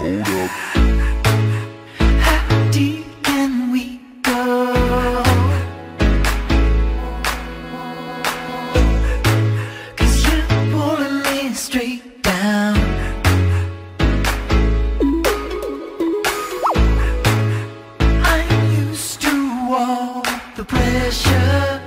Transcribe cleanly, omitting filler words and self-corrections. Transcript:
How deep can we go? 'Cause you're pulling me straight down. I'm used to all the pressure.